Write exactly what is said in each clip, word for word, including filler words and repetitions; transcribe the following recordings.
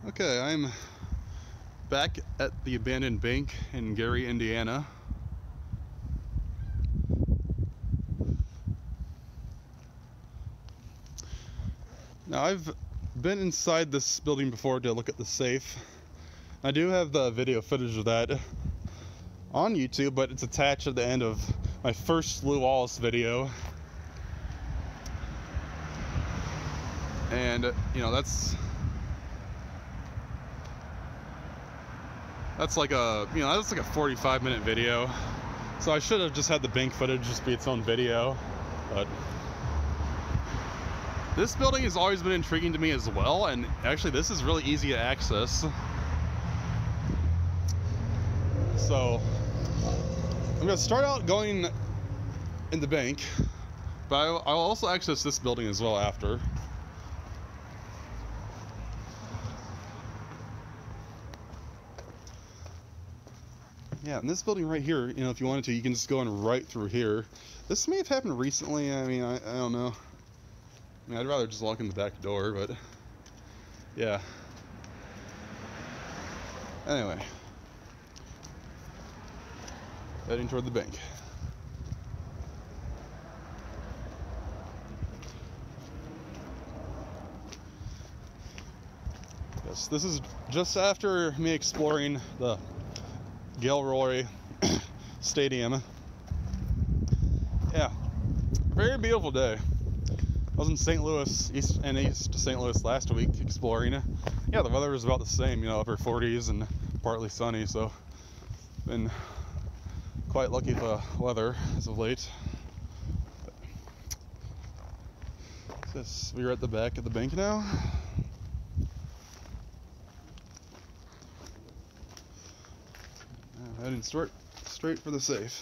Okay, I'm back at the abandoned bank in Gary, Indiana. Now, I've been inside this building before to look at the safe. I do have the video footage of that on YouTube, but it's attached at the end of my first Lou Wallace video. And, you know, that's... That's like a, you know, that's like a forty-five minute video. So I should have just had the bank footage just be its own video. But this building has always been intriguing to me as well, and actually this is really easy to access. So I'm gonna start out going in the bank, but I'll also access this building as well after. Yeah, and this building right here, you know, if you wanted to, you can just go in right through here. This may have happened recently. I mean, I, I don't know. I mean, I'd rather just walk in the back door, but yeah. Anyway, heading toward the bank. Yes, this is just after me exploring the Gilroy Stadium. Yeah, very beautiful day. I was in Saint Louis, east and east Saint Louis last week exploring. Yeah, the weather was about the same, you know, upper forties and partly sunny, so been quite lucky with the weather as of late. This, we're at the back of the bank now. Heading straight, straight for the safe.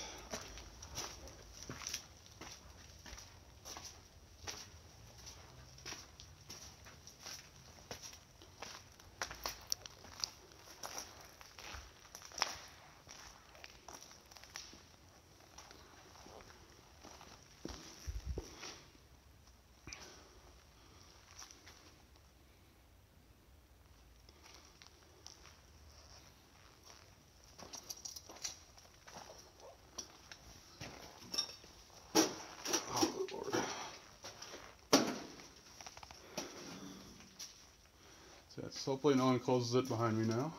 So yes, hopefully no one closes it behind me now.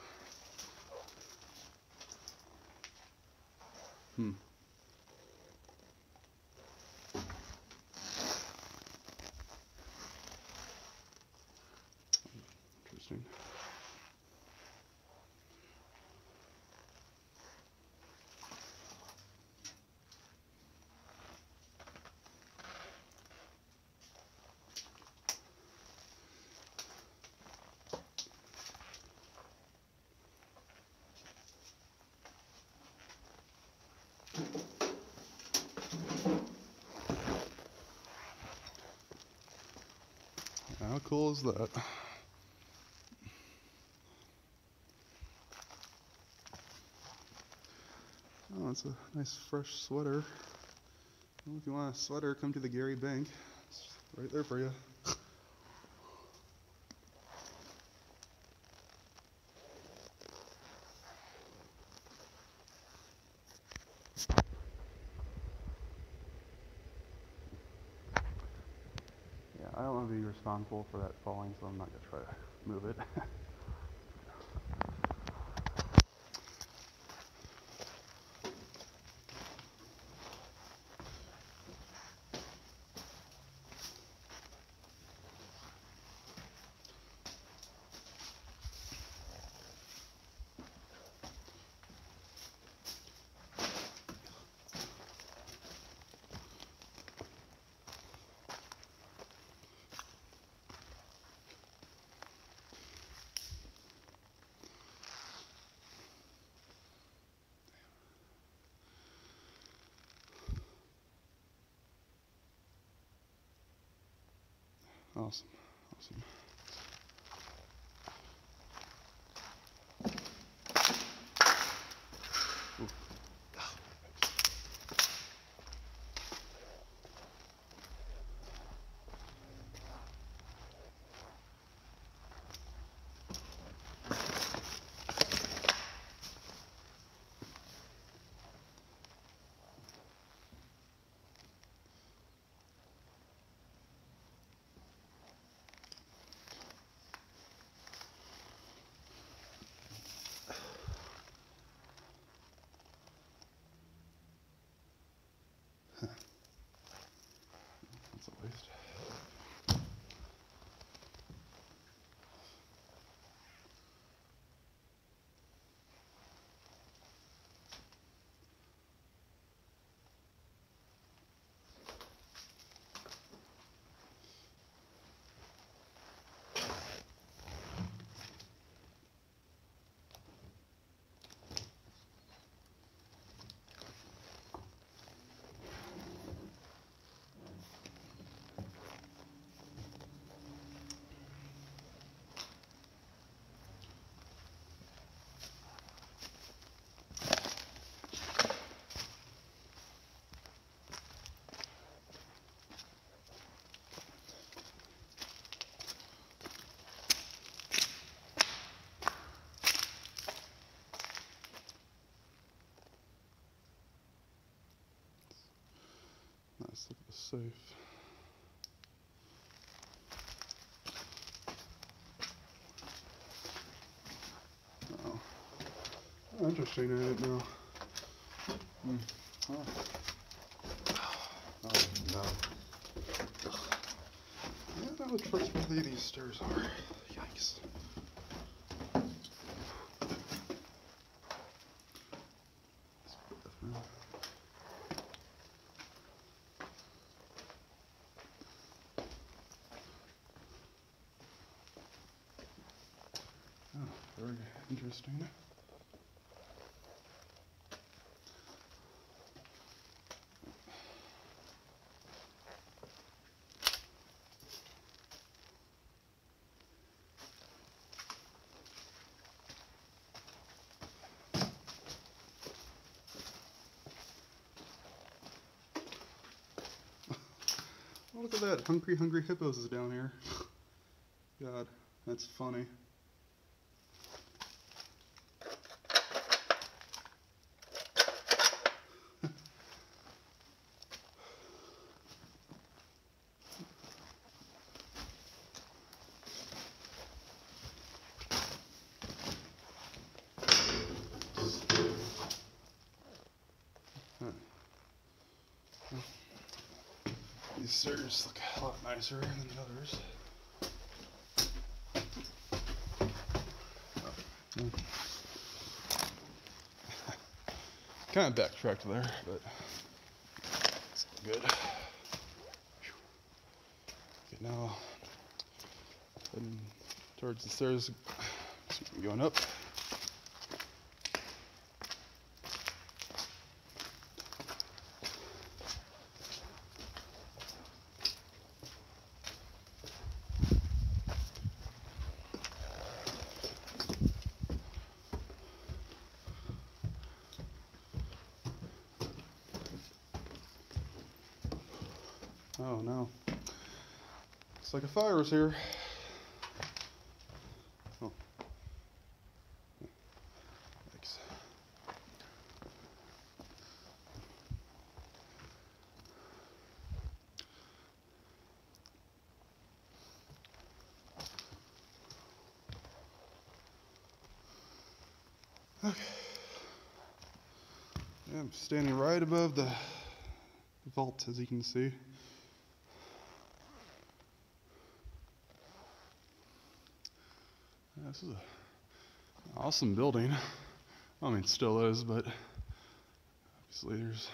Hmm. Interesting. How cool is that? Oh, it's a nice fresh sweater. Well, if you want a sweater, come to the Gary Bank. It's right there for you. Yeah, I don't want to be responsible for that falling, so I'm not going to try to move it. Awesome, awesome. Ooh. safe. Oh, oh interesting. I didn't know. Hmm. Oh. Oh no. I don't know how trustworthy these stairs are. Yikes. Let's put that in. Oh, very interesting. Oh, look at that. Hungry, hungry hippos is down here. God, that's funny. These stairs look a lot nicer than the others. Oh. Kind of backtracked there, but it's good. Okay, now heading towards the stairs, going up. Oh no. Looks like a fire was here. Oh. Thanks. Okay. Yeah, I'm standing right above the vault, as you can see. This is an awesome building. I mean, it still is, but obviously there's,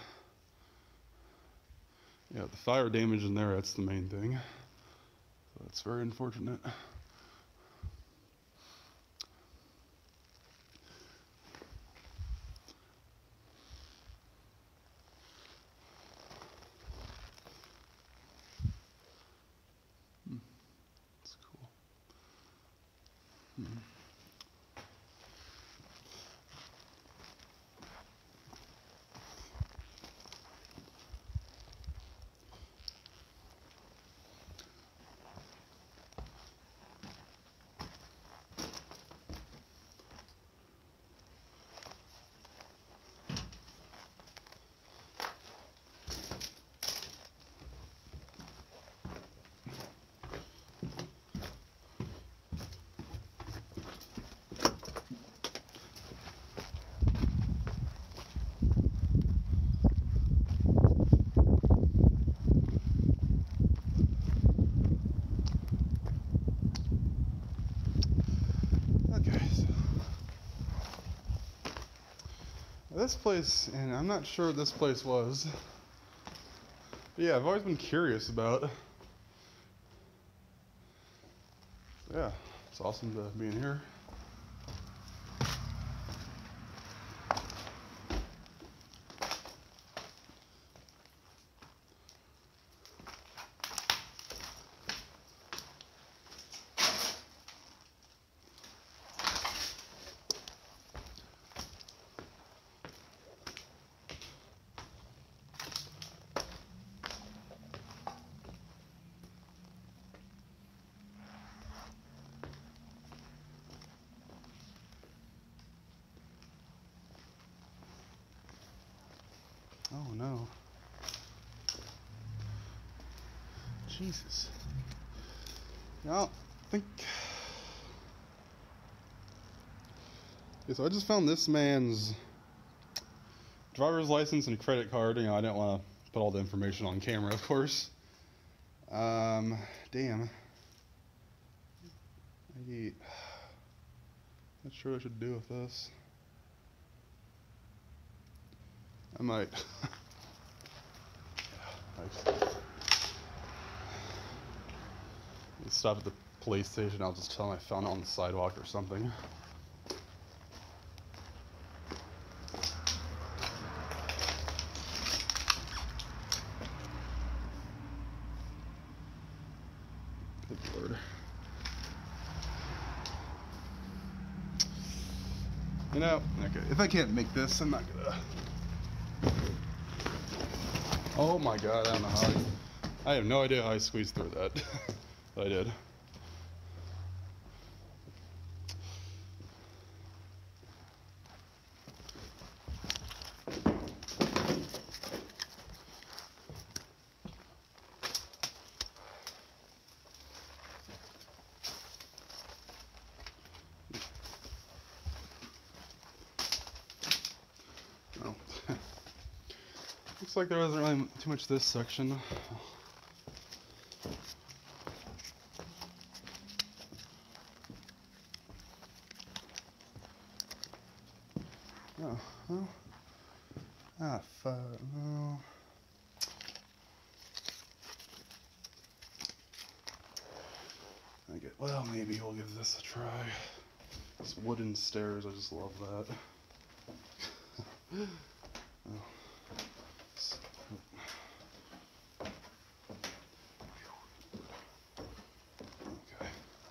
yeah, the fire damage in there, that's the main thing. So that's very unfortunate. Hmm. That's cool. Hmm. This place, and I'm not sure what this place was. But yeah, I've always been curious about. Yeah, it's awesome to be in here. Jesus. Now, I think... Okay, so I just found this man's driver's license and credit card. You know, I didn't want to put all the information on camera, of course. Um, damn. I, not sure what I should do with this. I might. Stop at the police station. I'll just tell them I found it on the sidewalk or something. Good Lord. You know, okay, if I can't make this, I'm not gonna. Oh my God, I don't know how I, I have no idea how I squeezed through that. But I did. Oh. Looks like there wasn't really too much this section. Oh, well. Ah, fuck. No. Okay, well, maybe we'll give this a try. These wooden stairs, I just love that. Oh. Okay.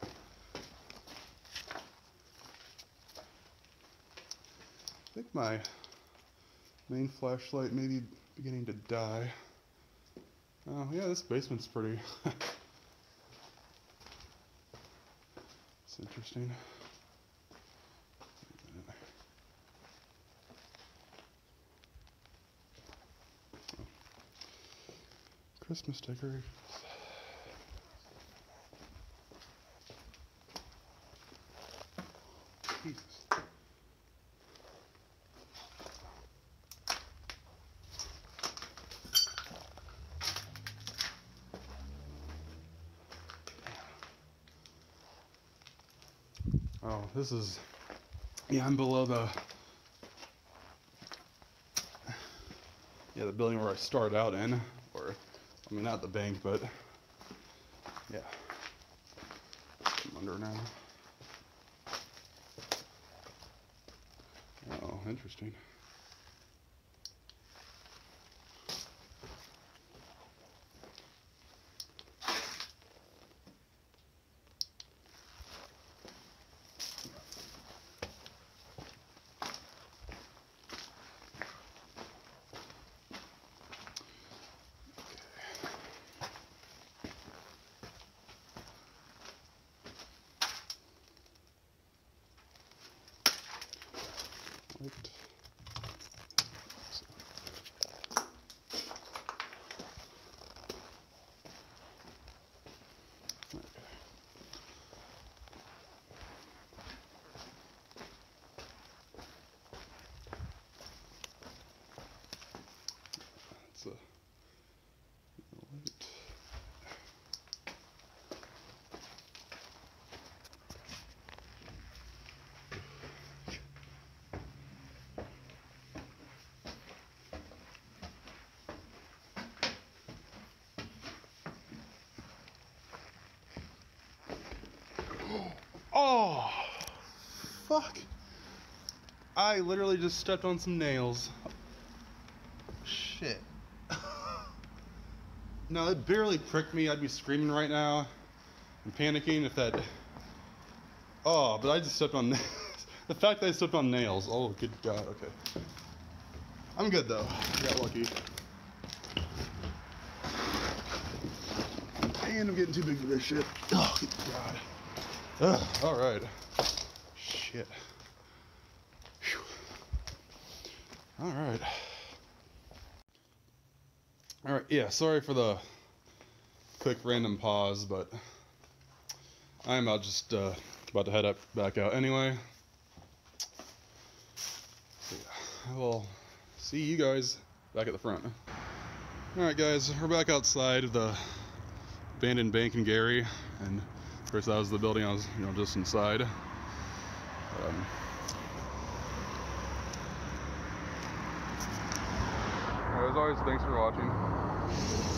I think my main flashlight may be beginning to die. Oh, yeah, this basement's pretty. It's interesting. Christmas decorations. Jesus. Oh, this is, yeah, I'm below the, yeah, the building where I started out in, or, I mean, not the bank, but, yeah, I'm under now. Oh, interesting. Right. So. Okay. That's a light. Oh, fuck. I literally just stepped on some nails. Shit. No, it barely pricked me. I'd be screaming right now and panicking if that... Oh, but I just stepped on nails. The fact that I stepped on nails. Oh, good God. Okay. I'm good, though. I got lucky. And I'm getting too big for this shit. Oh, good God. Ugh, all right. Shit. Whew. All right. All right. Yeah. Sorry for the quick random pause, but I'm about just uh, about to head up back out anyway. So yeah, I will see you guys back at the front. Alright guys, we're back outside of the abandoned bank in Gary, and of course that was the building I was, you know, just inside. Um, as always, thanks for watching.